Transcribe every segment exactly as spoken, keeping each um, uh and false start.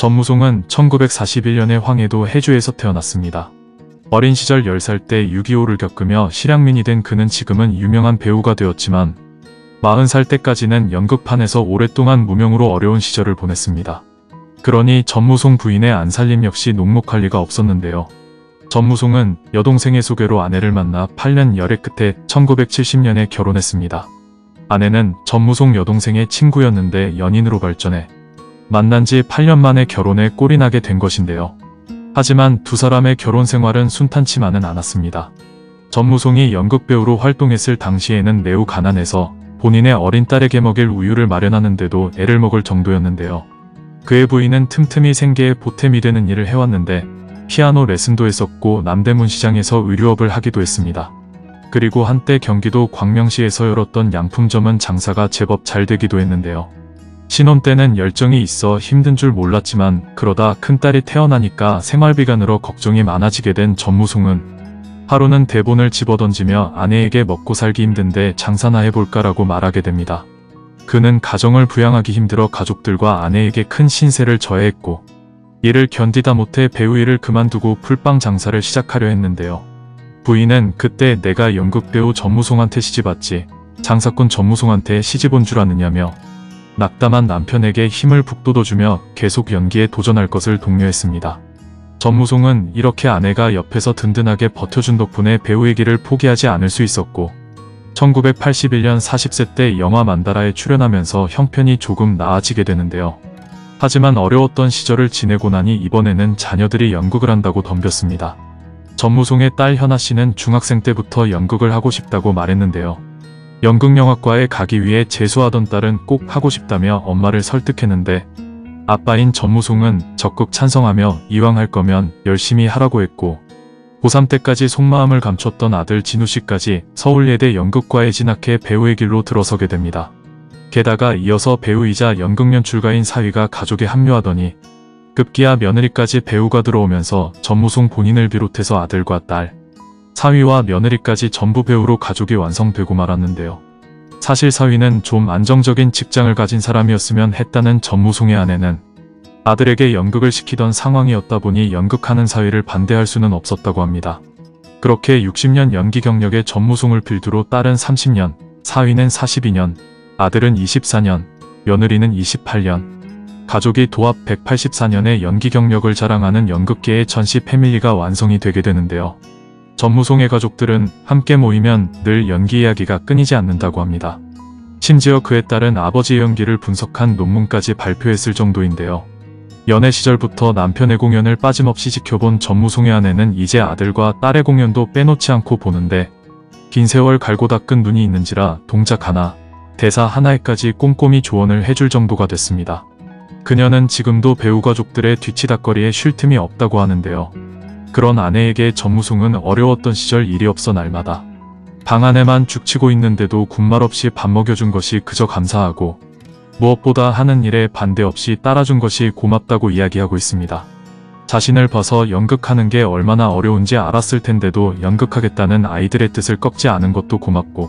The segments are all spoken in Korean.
전무송은 천구백사십일 년에 황해도 해주에서 태어났습니다. 어린 시절 열 살 때 육이오를 겪으며 실향민이 된 그는 지금은 유명한 배우가 되었지만 마흔 살 때까지는 연극판에서 오랫동안 무명으로 어려운 시절을 보냈습니다. 그러니 전무송 부인의 안살림 역시 녹록할 리가 없었는데요. 전무송은 여동생의 소개로 아내를 만나 팔 년 열애 끝에 천구백칠십 년에 결혼했습니다. 아내는 전무송 여동생의 친구였는데 연인으로 발전해 만난 지 팔 년 만에 결혼에 꼴이 나게 된 것인데요. 하지만 두 사람의 결혼 생활은 순탄치만은 않았습니다. 전무송이 연극배우로 활동했을 당시에는 매우 가난해서 본인의 어린 딸에게 먹일 우유를 마련하는데도 애를 먹을 정도였는데요. 그의 부인은 틈틈이 생계에 보탬이 되는 일을 해왔는데 피아노 레슨도 했었고 남대문 시장에서 의류업을 하기도 했습니다. 그리고 한때 경기도 광명시에서 열었던 양품점은 장사가 제법 잘 되기도 했는데요. 신혼 때는 열정이 있어 힘든 줄 몰랐지만 그러다 큰딸이 태어나니까 생활비가 늘어 걱정이 많아지게 된 전무송은 하루는 대본을 집어던지며 아내에게 먹고 살기 힘든데 장사나 해볼까라고 말하게 됩니다. 그는 가정을 부양하기 힘들어 가족들과 아내에게 큰 신세를 져야 했고 이를 견디다 못해 배우 일을 그만두고 풀빵 장사를 시작하려 했는데요. 부인은 그때 내가 연극배우 전무송한테 시집왔지 장사꾼 전무송한테 시집 온 줄 아느냐며 낙담한 남편에게 힘을 북돋워주며 계속 연기에 도전할 것을 독려했습니다. 전무송은 이렇게 아내가 옆에서 든든하게 버텨준 덕분에 배우의 길을 포기하지 않을 수 있었고 천구백팔십일 년 마흔 세 때 영화 만다라에 출연하면서 형편이 조금 나아지게 되는데요. 하지만 어려웠던 시절을 지내고 나니 이번에는 자녀들이 연극을 한다고 덤볐습니다. 전무송의 딸 현아씨는 중학생 때부터 연극을 하고 싶다고 말했는데요. 연극영화과에 가기 위해 재수하던 딸은 꼭 하고 싶다며 엄마를 설득했는데 아빠인 전무송은 적극 찬성하며 이왕 할 거면 열심히 하라고 했고 고삼 때까지 속마음을 감췄던 아들 진우씨까지 서울예대 연극과에 진학해 배우의 길로 들어서게 됩니다. 게다가 이어서 배우이자 연극연출가인 사위가 가족에 합류하더니 급기야 며느리까지 배우가 들어오면서 전무송 본인을 비롯해서 아들과 딸, 사위와 며느리까지 전부 배우로 가족이 완성되고 말았는데요. 사실 사위는 좀 안정적인 직장을 가진 사람이었으면 했다는 전무송의 아내는 아들에게 연극을 시키던 상황이었다 보니 연극하는 사위를 반대할 수는 없었다고 합니다. 그렇게 육십 년 연기 경력의 전무송을 필두로 딸은 삼십 년, 사위는 사십이 년, 아들은 이십사 년, 며느리는 이십팔 년, 가족이 도합 백팔십사 년의 연기 경력을 자랑하는 연극계의 전시 패밀리가 완성이 되게 되는데요. 전무송의 가족들은 함께 모이면 늘 연기 이야기가 끊이지 않는다고 합니다. 심지어 그의 딸은 아버지의 연기를 분석한 논문까지 발표했을 정도인데요. 연애 시절부터 남편의 공연을 빠짐없이 지켜본 전무송의 아내는 이제 아들과 딸의 공연도 빼놓지 않고 보는데 긴 세월 갈고 닦은 눈이 있는지라 동작 하나, 대사 하나에까지 꼼꼼히 조언을 해줄 정도가 됐습니다. 그녀는 지금도 배우 가족들의 뒤치다꺼리에 쉴 틈이 없다고 하는데요. 그런 아내에게 전무송은 어려웠던 시절 일이 없어 날마다 방 안에만 죽치고 있는데도 군말 없이 밥 먹여준 것이 그저 감사하고 무엇보다 하는 일에 반대 없이 따라준 것이 고맙다고 이야기하고 있습니다. 자신을 봐서 연극하는 게 얼마나 어려운지 알았을 텐데도 연극하겠다는 아이들의 뜻을 꺾지 않은 것도 고맙고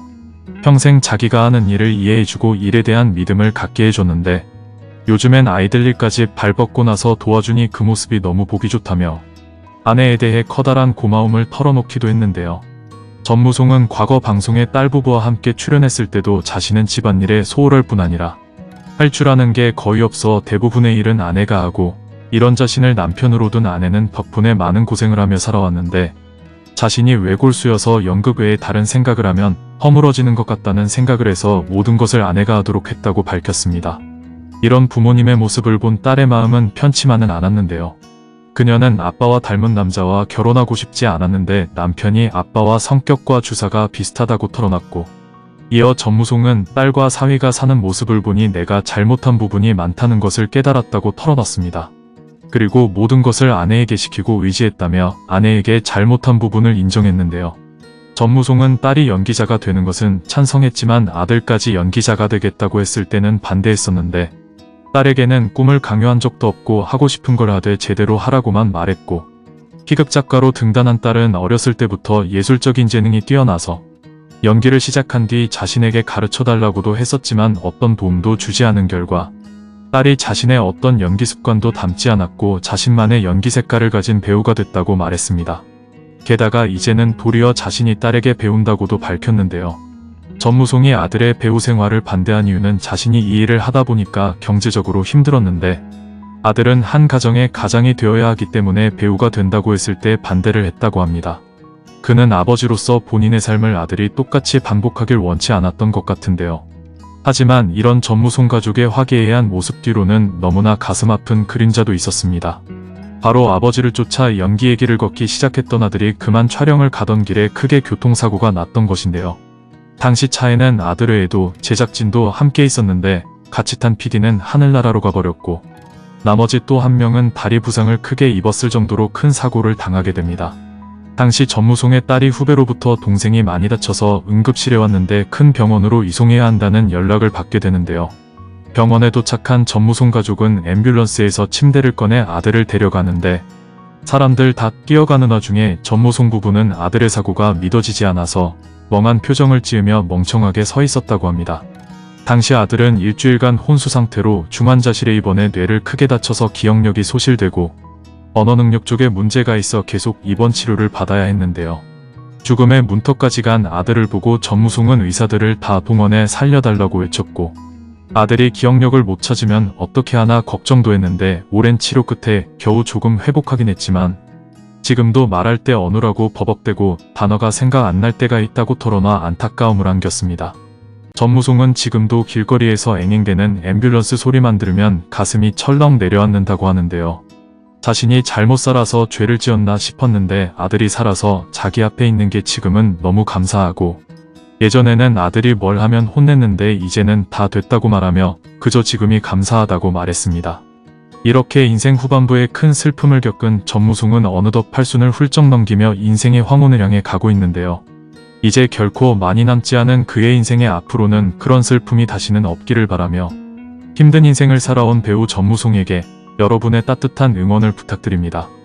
평생 자기가 하는 일을 이해해주고 일에 대한 믿음을 갖게 해줬는데 요즘엔 아이들 일까지 발벗고 나서 도와주니 그 모습이 너무 보기 좋다며 아내에 대해 커다란 고마움을 털어놓기도 했는데요. 전무송은 과거 방송에 딸 부부와 함께 출연했을 때도 자신은 집안일에 소홀할 뿐 아니라 할 줄 아는 게 거의 없어 대부분의 일은 아내가 하고 이런 자신을 남편으로 둔 아내는 덕분에 많은 고생을 하며 살아왔는데 자신이 외골수여서 연극 외에 다른 생각을 하면 허물어지는 것 같다는 생각을 해서 모든 것을 아내가 하도록 했다고 밝혔습니다. 이런 부모님의 모습을 본 딸의 마음은 편치만은 않았는데요. 그녀는 아빠와 닮은 남자와 결혼하고 싶지 않았는데 남편이 아빠와 성격과 주사가 비슷하다고 털어놨고 이어 전무송은 딸과 사위가 사는 모습을 보니 내가 잘못한 부분이 많다는 것을 깨달았다고 털어놨습니다. 그리고 모든 것을 아내에게 시키고 의지했다며 아내에게 잘못한 부분을 인정했는데요. 전무송은 딸이 연기자가 되는 것은 찬성했지만 아들까지 연기자가 되겠다고 했을 때는 반대했었는데 딸에게는 꿈을 강요한 적도 없고 하고 싶은 걸 하되 제대로 하라고만 말했고 희극작가로 등단한 딸은 어렸을 때부터 예술적인 재능이 뛰어나서 연기를 시작한 뒤 자신에게 가르쳐달라고도 했었지만 어떤 도움도 주지 않은 결과 딸이 자신의 어떤 연기 습관도 닮지 않았고 자신만의 연기 색깔을 가진 배우가 됐다고 말했습니다. 게다가 이제는 도리어 자신이 딸에게 배운다고도 밝혔는데요. 전무송이 아들의 배우 생활을 반대한 이유는 자신이 이 일을 하다 보니까 경제적으로 힘들었는데 아들은 한 가정의 가장이 되어야 하기 때문에 배우가 된다고 했을 때 반대를 했다고 합니다. 그는 아버지로서 본인의 삶을 아들이 똑같이 반복하길 원치 않았던 것 같은데요. 하지만 이런 전무송 가족의 화기애애한 모습 뒤로는 너무나 가슴 아픈 그림자도 있었습니다. 바로 아버지를 쫓아 연기의 길을 걷기 시작했던 아들이 그만 촬영을 가던 길에 크게 교통사고가 났던 것인데요. 당시 차에는 아들 외에도 제작진도 함께 있었는데 같이 탄 피디는 하늘나라로 가버렸고 나머지 또 한 명은 다리 부상을 크게 입었을 정도로 큰 사고를 당하게 됩니다. 당시 전무송의 딸이 후배로부터 동생이 많이 다쳐서 응급실에 왔는데 큰 병원으로 이송해야 한다는 연락을 받게 되는데요. 병원에 도착한 전무송 가족은 앰뷸런스에서 침대를 꺼내 아들을 데려가는데 사람들 다 뛰어가는 와중에 전무송 부부는 아들의 사고가 믿어지지 않아서 멍한 표정을 지으며 멍청하게 서 있었다고 합니다. 당시 아들은 일주일간 혼수 상태로 중환자실에 입원해 뇌를 크게 다쳐서 기억력이 소실되고 언어 능력 쪽에 문제가 있어 계속 입원 치료를 받아야 했는데요. 죽음의 문턱까지 간 아들을 보고 전무송은 의사들을 다 동원해 살려달라고 외쳤고 아들이 기억력을 못 찾으면 어떻게 하나 걱정도 했는데 오랜 치료 끝에 겨우 조금 회복하긴 했지만 지금도 말할 때 어눌하고 버벅대고 단어가 생각 안 날 때가 있다고 털어놔 안타까움을 안겼습니다. 전무송은 지금도 길거리에서 앵앵대는 앰뷸런스 소리만 들으면 가슴이 철렁 내려앉는다고 하는데요. 자신이 잘못 살아서 죄를 지었나 싶었는데 아들이 살아서 자기 앞에 있는 게 지금은 너무 감사하고 예전에는 아들이 뭘 하면 혼냈는데 이제는 다 됐다고 말하며 그저 지금이 감사하다고 말했습니다. 이렇게 인생 후반부에 큰 슬픔을 겪은 전무송은 어느덧 팔순을 훌쩍 넘기며 인생의 황혼을 향해 가고 있는데요. 이제 결코 많이 남지 않은 그의 인생의 앞으로는 그런 슬픔이 다시는 없기를 바라며 힘든 인생을 살아온 배우 전무송에게 여러분의 따뜻한 응원을 부탁드립니다.